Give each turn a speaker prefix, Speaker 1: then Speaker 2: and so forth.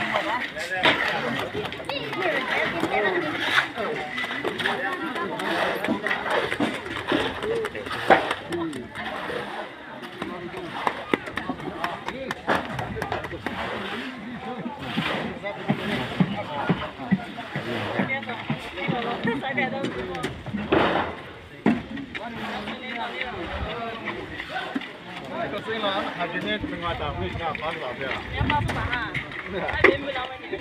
Speaker 1: 虽然还今天另外打回去发个照片。
Speaker 2: 要发不完啊？那别不了问题。